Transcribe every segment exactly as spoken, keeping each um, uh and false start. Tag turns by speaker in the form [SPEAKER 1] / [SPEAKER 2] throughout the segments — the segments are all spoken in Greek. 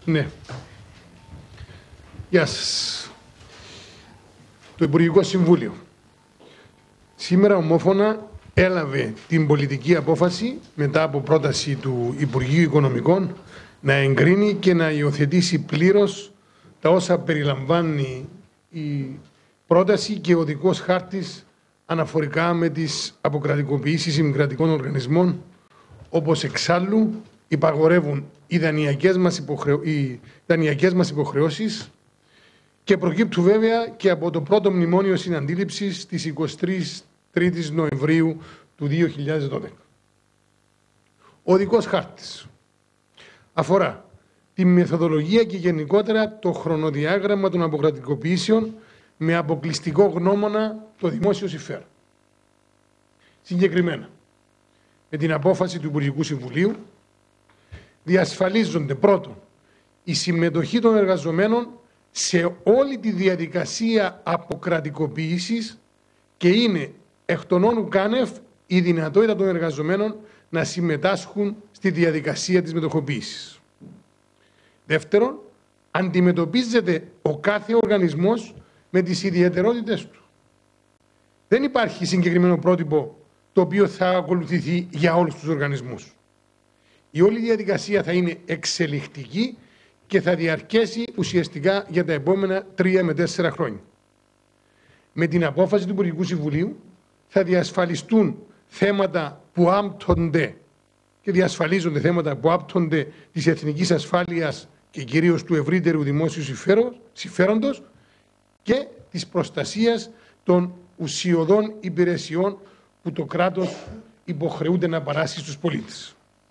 [SPEAKER 1] Ναι. Γεια σας. Το Υπουργικό Συμβούλιο σήμερα ομόφωνα έλαβε την πολιτική απόφαση μετά από πρόταση του Υπουργείου Οικονομικών να εγκρίνει και να υιοθετήσει πλήρως τα όσα περιλαμβάνει η πρόταση και ο οδικός χάρτης αναφορικά με τις αποκρατικοποιήσεις συγκρατικών οργανισμών, όπως εξάλλου υπαγορεύουν οι δανειακές μας, υποχρεω... οι δανειακές μας υποχρεώσεις και προκύπτουν βέβαια και από το πρώτο μνημόνιο συναντήληψης της εικοστής τρίτης Νοεμβρίου του δύο χιλιάδες δώδεκα. Ο οδικός χάρτης αφορά τη μεθοδολογία και γενικότερα το χρονοδιάγραμμα των αποκρατικοποιήσεων με αποκλειστικό γνώμονα το δημόσιο συμφέρον. Συγκεκριμένα, με την απόφαση του Υπουργικού Συμβουλίου διασφαλίζονται πρώτον η συμμετοχή των εργαζομένων σε όλη τη διαδικασία αποκρατικοποίησης και είναι εκ των όνου κάνευ η δυνατότητα των εργαζομένων να συμμετάσχουν στη διαδικασία της μετοχοποίησης. Δεύτερον, αντιμετωπίζεται ο κάθε οργανισμός με τις ιδιαιτερότητες του. Δεν υπάρχει συγκεκριμένο πρότυπο το οποίο θα ακολουθηθεί για όλους τους οργανισμούς. Η όλη διαδικασία θα είναι εξελικτική και θα διαρκέσει ουσιαστικά για τα επόμενα τρία με τέσσερα χρόνια. Με την απόφαση του Υπουργικού Συμβουλίου θα διασφαλιστούν θέματα που άμπτονται και διασφαλίζονται θέματα που άπτονται της εθνικής ασφάλειας και κυρίως του ευρύτερου δημόσιου συμφέροντος και της προστασίας των ουσιωδών υπηρεσιών που το κράτος υποχρεούται να παράσχει στους πολίτες.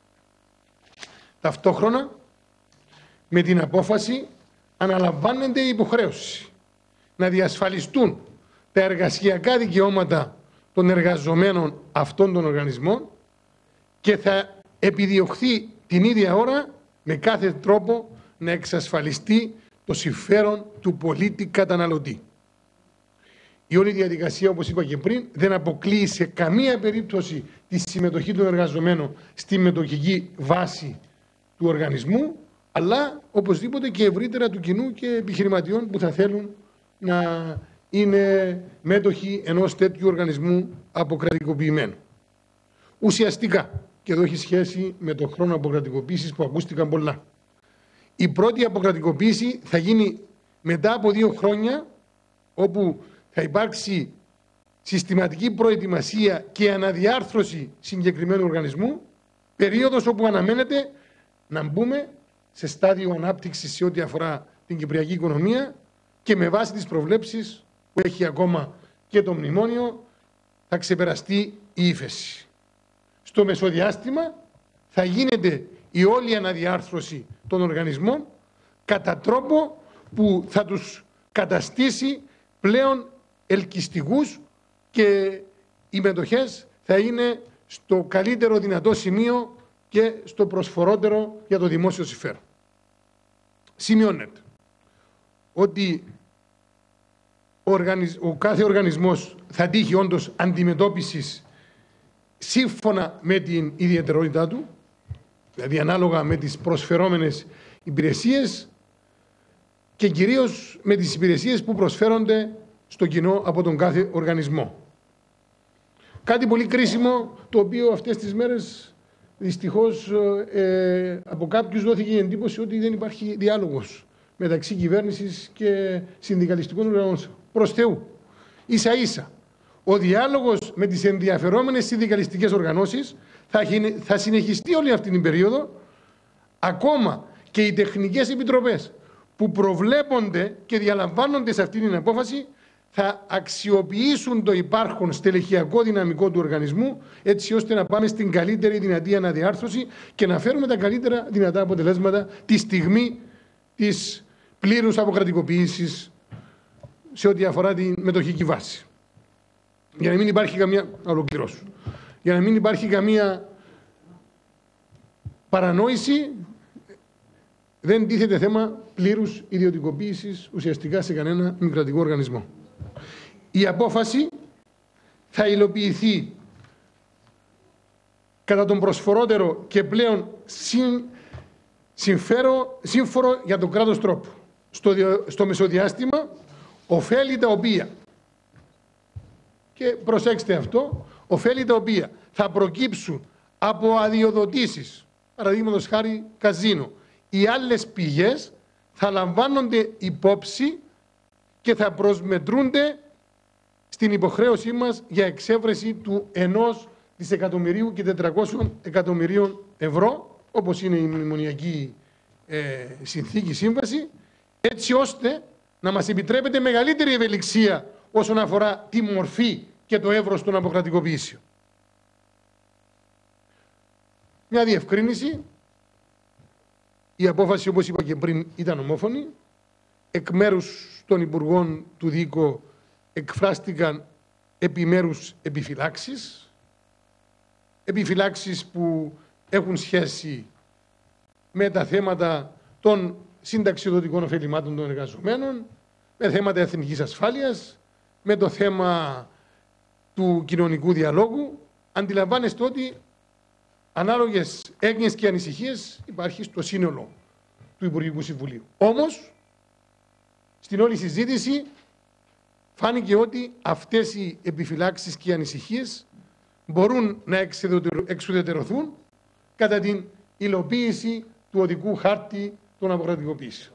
[SPEAKER 1] Ταυτόχρονα, με την απόφαση αναλαμβάνεται η υποχρέωση να διασφαλιστούν τα εργασιακά δικαιώματα των εργαζομένων αυτών των οργανισμών και θα επιδιωχθεί την ίδια ώρα με κάθε τρόπο να εξασφαλιστεί το συμφέρον του πολίτη καταναλωτή. Η όλη διαδικασία, όπως είπα και πριν, δεν αποκλείει σε καμία περίπτωση τη συμμετοχή των εργαζομένων στη μετοχική βάση του οργανισμού, αλλά οπωσδήποτε και ευρύτερα του κοινού και επιχειρηματιών που θα θέλουν να είναι μέτοχοι ενός τέτοιου οργανισμού αποκρατικοποιημένου. Ουσιαστικά, και εδώ έχει σχέση με τον χρόνο αποκρατικοποίησης που ακούστηκαν πολλά, η πρώτη αποκρατικοποίηση θα γίνει μετά από δύο χρόνια, όπου θα υπάρξει συστηματική προετοιμασία και αναδιάρθρωση συγκεκριμένου οργανισμού, περίοδος όπου αναμένεται να μπούμε σε στάδιο ανάπτυξης σε ό,τι αφορά την κυπριακή οικονομία και με βάση τις προβλέψεις που έχει ακόμα και το μνημόνιο θα ξεπεραστεί η ύφεση. Στο μεσοδιάστημα θα γίνεται η όλη αναδιάρθρωση των οργανισμών κατά τρόπο που θα τους καταστήσει πλέον ελκυστικούς και οι μετοχές θα είναι στο καλύτερο δυνατό σημείο και στο προσφορότερο για το δημόσιο συμφέρον. Σημειώνεται ότι ο, οργανισ... ο κάθε οργανισμός θα τύχει όντως αντιμετώπισης σύμφωνα με την ιδιαιτερότητά του, δηλαδή ανάλογα με τις προσφερόμενες υπηρεσίες και κυρίως με τις υπηρεσίες που προσφέρονται στο κοινό από τον κάθε οργανισμό. Κάτι πολύ κρίσιμο, το οποίο αυτές τις μέρες δυστυχώς ε, από κάποιους δόθηκε η εντύπωση ότι δεν υπάρχει διάλογος μεταξύ κυβέρνησης και συνδικαλιστικών οργανώσεων. Προς Θεού, ίσα ίσα, ο διάλογος με τις ενδιαφερόμενες συνδικαλιστικές οργανώσεις θα, θα συνεχιστεί όλη αυτή την περίοδο, ακόμα και οι τεχνικές επιτροπές που προβλέπονται και διαλαμβάνονται σε αυτή την απόφαση θα αξιοποιήσουν το υπάρχον στελεχειακό δυναμικό του οργανισμού, έτσι ώστε να πάμε στην καλύτερη δυνατή αναδιάρθρωση και να φέρουμε τα καλύτερα δυνατά αποτελέσματα τη στιγμή της πλήρους αποκρατικοποίησης σε ό,τι αφορά τη μετοχική βάση. Για να μην υπάρχει καμία, ολοκληρώσω, για να μην υπάρχει καμία παρανόηση, δεν τίθεται θέμα πλήρους ιδιωτικοποίησης ουσιαστικά σε κανένα μη κρατικό οργανισμό. Η απόφαση θα υλοποιηθεί κατά τον προσφορότερο και πλέον συν συμφέρον, σύμφωνο για τον κράτος τρόπο. Στο, στο μεσοδιάστημα, ωφέλη τα οποία, και προσέξτε αυτό, ωφέλη τα οποία θα προκύψουν από αδειοδοτήσεις, παραδείγματος χάρη καζίνο, οι άλλες πηγές θα λαμβάνονται υπόψη και θα προσμετρούνται στην υποχρέωσή μας για εξέβρεση του ενός δισεκατομμυρίου και τετρακόσιων εκατομμυρίων ευρώ, όπως είναι η μνημονιακή ε, συνθήκη σύμβαση, έτσι ώστε να μας επιτρέπεται μεγαλύτερη ευελιξία όσον αφορά τη μορφή και το εύρος των αποκρατικοποιήσεων. Μια διευκρίνηση. Η απόφαση, όπως είπα και πριν, ήταν ομόφωνη. Εκ μέρους των Υπουργών του ΔΗΚΟ εκφράστηκαν επιμέρους επιφυλάξεις. Επιφυλάξεις που έχουν σχέση με τα θέματα των συνταξιοδοτικών ωφελημάτων των εργαζομένων, με θέματα εθνικής ασφάλειας, με το θέμα του κοινωνικού διαλόγου. Αντιλαμβάνεστε ότι ανάλογες έγνοιες και ανησυχίες υπάρχει στο σύνολο του Υπουργικού Συμβουλίου. Όμως, στην όλη συζήτηση φάνηκε ότι αυτές οι επιφυλάξεις και οι ανησυχίες μπορούν να εξουδετερωθούν κατά την υλοποίηση του οδικού χάρτη των αποκρατικοποιήσεων.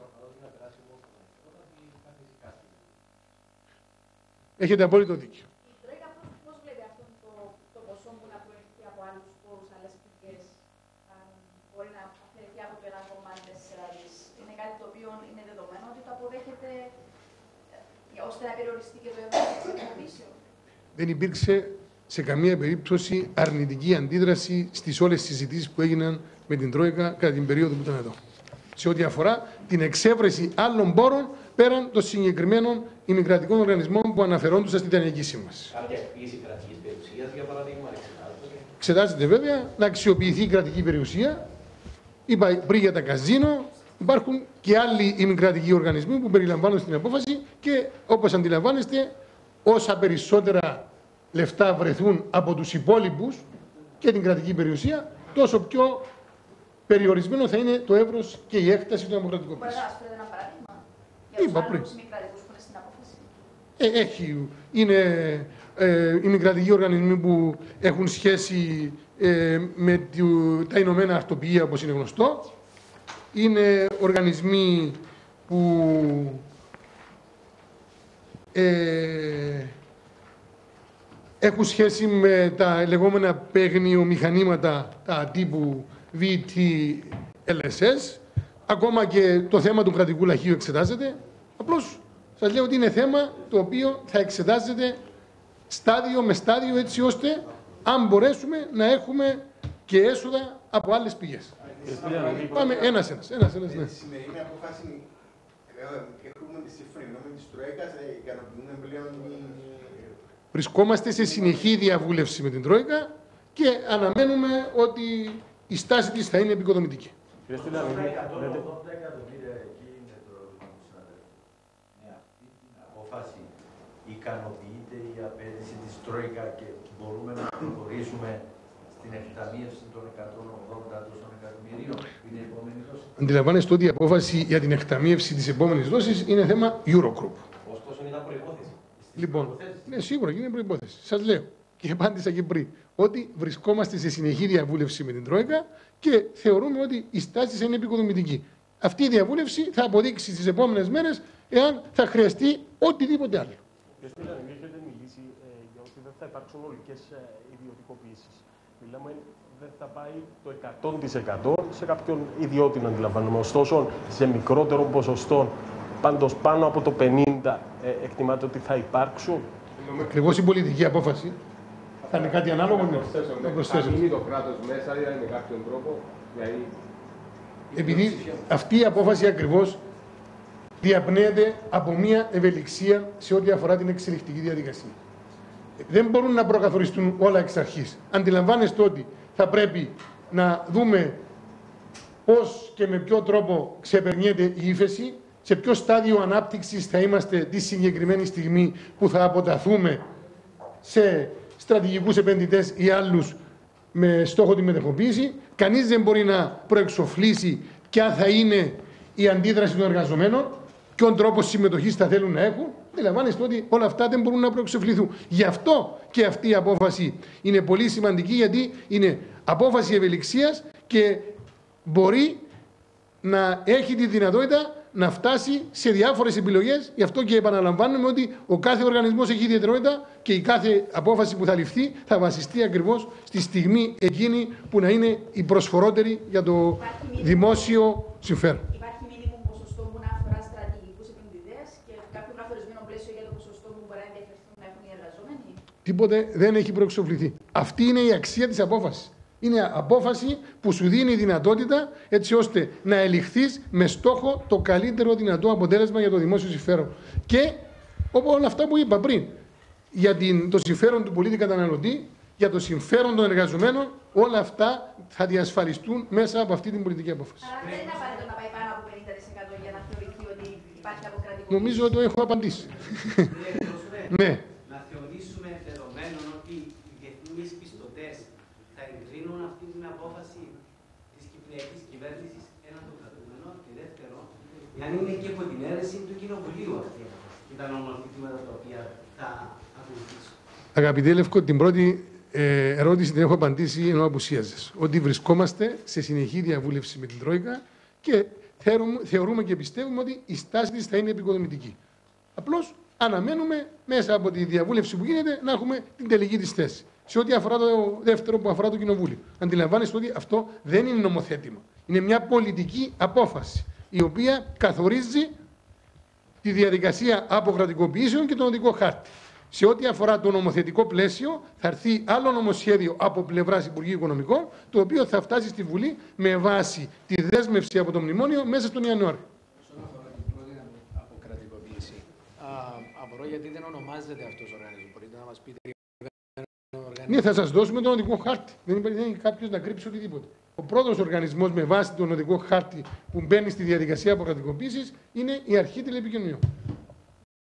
[SPEAKER 1] Έχετε απόλυτο δίκιο.
[SPEAKER 2] Πώς βλέπει αυτό το, το ποσό που να προέρχεται από άλλους πόρους, άλλες πηγές, αν μπορεί να αφαιρεθεί από το ένα κόμμα τέσσερα δις? Είναι κάτι το οποίο είναι δεδομένο ότι το αποδέχεται ώστε να περιοριστεί και το ευρώ της αποκρατικοποιήσεων?
[SPEAKER 1] Δεν υπήρξε σε καμία περίπτωση αρνητική αντίδραση στις όλες τις συζητήσεις που έγιναν με την Τρόικα κατά την περίοδο που ήταν εδώ, σε ό,τι αφορά την εξέβρεση άλλων πόρων πέραν των συγκεκριμένων ημικρατικών οργανισμών που αναφερόντουσαν στην Ταινιακή Σύμβαση.
[SPEAKER 3] Κάποια χρήση κρατικής περιουσίας, για παράδειγμα, εξετάζεται.
[SPEAKER 1] Εξετάζεται βέβαια να αξιοποιηθεί η κρατική περιουσία. Είπα πριν για τα καζίνο, υπάρχουν και άλλοι ημικρατικοί οργανισμοί που περιλαμβάνουν στην απόφαση και όπως αντιλαμβάνεστε, όσα περισσότερα λεφτά βρεθούν από τους υπόλοιπους και την κρατική περιουσία, τόσο πιο περιορισμένο θα είναι το εύρος και η έκταση των αποκρατικοποιήσεων.
[SPEAKER 2] Μπορείτε να μας πείτε ένα παράδειγμα για τους άλλους ημικρατικούς που είναι στην απόφαση?
[SPEAKER 1] Ε, έχει. Είναι ε, ημικρατικοί οργανισμοί που έχουν σχέση ε, με το, τα Ηνωμένα Αρτοποιεία, όπως είναι γνωστό. Είναι οργανισμοί που ε, έχουν σχέση με τα λεγόμενα παίγνιο μηχανήματα, τα τύπου βι τι ελ ες ες. Ακόμα και το θέμα του κρατικού λαχείου εξετάζεται. Απλώς σας λέω ότι είναι θέμα το οποίο θα εξετάζεται στάδιο με στάδιο, έτσι ώστε αν μπορέσουμε να έχουμε και έσοδα από άλλες πηγές. Πάμε ένας ένας. ένας, ένας ναι.
[SPEAKER 4] Στη σημερινή απόφαση έχουμε τη σύμφωνη γνώμη της Τρόικας, ικανοποιούν πλέον οι...
[SPEAKER 1] Βρισκόμαστε σε συνεχή διαβούλευση με την Τρόικα και αναμένουμε ότι η στάση της θα είναι επικοδομητική.
[SPEAKER 3] Ικανοποιείται η απέτηση της Τρόικα και μπορούμε να προχωρήσουμε στην εκταμείευση των εκατόν ογδόντα τόσων εκατομμυρίων που είναι η επόμενη δόση?
[SPEAKER 1] Αντιλαμβάνεστε ότι η απόφαση για την εκταμείευση της επόμενης δόσης είναι θέμα Eurogroup.
[SPEAKER 3] Ωστόσο, ήταν προϋπόθεση.
[SPEAKER 1] Λοιπόν, ναι, σίγουρα είναι προϋπόθεση. Σας λέω και απάντησα και πριν ότι βρισκόμαστε σε συνεχή διαβούλευση με την Τρόικα και θεωρούμε ότι η στάση θα είναι επικοδομητική. Αυτή η διαβούλευση θα αποδείξει στις επόμενες μέρες εάν θα χρειαστεί οτιδήποτε άλλο.
[SPEAKER 5] Κύριε Στυλιανίδη, έχετε μιλήσει ε, για ότι δεν θα υπάρξουν ολικές ε, ιδιωτικοποιήσεις. Μιλάμε δεν θα πάει το εκατό τοις εκατό σε κάποιον ιδιώτη, να αντιλαμβάνομαι. Ωστόσο, σε μικρότερο ποσοστό, πάντως πάνω από το πενήντα τοις εκατό ε, εκτιμάται ότι θα υπάρξουν.
[SPEAKER 1] Ακριβώς η πολιτική απόφαση θα είναι κάτι ανάλογο.
[SPEAKER 6] Να προσθέσουμε. Θα μείνει το κράτος μέσα, δηλαδή με κάποιον τρόπο. Δηλαδή...
[SPEAKER 1] Επειδή αυτή η απόφαση ακριβώς διαπνέεται από μια ευελιξία σε ό,τι αφορά την εξελικτική διαδικασία. Δεν μπορούν να προκαθοριστούν όλα εξ αρχής. Αντιλαμβάνεστε ότι θα πρέπει να δούμε πώς και με ποιο τρόπο ξεπερνιέται η ύφεση, σε ποιο στάδιο ανάπτυξης θα είμαστε τη συγκεκριμένη στιγμή που θα αποταθούμε σε στρατηγικούς επενδυτές ή άλλους με στόχο τη μετεχοποίηση. Κανείς δεν μπορεί να προεξοφλήσει ποια θα είναι η αντίδραση των εργαζομένων, ποιον τρόπο συμμετοχής θα θέλουν να έχουν. Αντιλαμβάνεστε ότι όλα αυτά δεν μπορούν να προεξοφληθούν. Γι' αυτό και αυτή η απόφαση είναι πολύ σημαντική, γιατί είναι απόφαση ευελιξίας και μπορεί να έχει τη δυνατότητα να φτάσει σε διάφορες επιλογές. Γι' αυτό και επαναλαμβάνουμε ότι ο κάθε οργανισμός έχει ιδιαιτερότητα και η κάθε απόφαση που θα ληφθεί θα βασιστεί ακριβώς στη στιγμή εκείνη που να είναι η προσφορότερη για το δημόσιο συμφέρον.
[SPEAKER 2] Υπάρχει μήνυμο ποσοστό που να αφορά στρατηγικούς επενδυτές και κάποιο καθορισμένο πλαίσιο για το ποσοστό που μπορεί να ενδιαφερθούν να έχουν οι εργαζόμενοι.
[SPEAKER 1] Τίποτε δεν έχει προεξοφληθεί. Αυτή είναι η αξία της απόφασης. Είναι απόφαση που σου δίνει δυνατότητα έτσι ώστε να ελιχθείς με στόχο το καλύτερο δυνατό αποτέλεσμα για το δημόσιο συμφέρον. Και όλα αυτά που είπα πριν, για την, το συμφέρον του πολίτη καταναλωτή, για το συμφέρον των εργαζομένων, όλα αυτά θα διασφαλιστούν μέσα από αυτή την πολιτική απόφαση.
[SPEAKER 2] Άρα δεν είναι απαραίτητο να πάει πάνω από πενήντα τοις εκατό για να θεωρηθεί ότι υπάρχει αποκρατικοποίηση.
[SPEAKER 1] Νομίζω ότι το έχω απαντήσει. Ναι.
[SPEAKER 7] Να θεωρήσουμε δεδομένο ότι οι διεθνείς πιστωτές θα εγκρίνουν αυτή την απόφαση της κυπριακής κυβέρνησης έναν των κρατούμενων, και δεύτερο, αν είναι και από την αίρεση του Κοινοβουλίου αυτή και τα νομοθετήματα τα οποία θα ακολουθήσουν.
[SPEAKER 1] Αγαπητέ Λευκό, την πρώτη ε, ερώτηση την έχω απαντήσει ενώ απουσίαζες. Ότι βρισκόμαστε σε συνεχή διαβούλευση με την Τρόικα και θεωρούμε, θεωρούμε και πιστεύουμε ότι η στάση της θα είναι επικοδομητική. Απλώς αναμένουμε μέσα από τη διαβούλευση που γίνεται να έχουμε την τελική της θέση. Σε ό,τι αφορά το δεύτερο που αφορά το Κοινοβούλιο. Αντιλαμβάνεστε ότι αυτό δεν είναι νομοθέτημα. Είναι μια πολιτική απόφαση η οποία καθορίζει τη διαδικασία αποκρατικοποιήσεων και τον οδικό χάρτη. Σε ό,τι αφορά το νομοθετικό πλαίσιο, θα έρθει άλλο νομοσχέδιο από πλευράς Υπουργείου Οικονομικών, το οποίο θα φτάσει στη Βουλή με βάση τη δέσμευση από το Μνημόνιο μέσα στον Ιανουάριο.
[SPEAKER 8] Όσον αφορά την πρώτη αποκρατικοποίηση, απορώ γιατί δεν ονομάζεται αυτός ο οργανισμός. Μπορείτε να μας πείτε.
[SPEAKER 1] Ναι, θα σας δώσουμε τον οδικό χάρτη. Δεν υπάρχει κάποιος να κρύψει οτιδήποτε. Ο πρώτος οργανισμός με βάση τον οδικό χάρτη που μπαίνει στη διαδικασία αποκρατικοποίησης είναι η Αρχή Τηλεπικοινωνιών.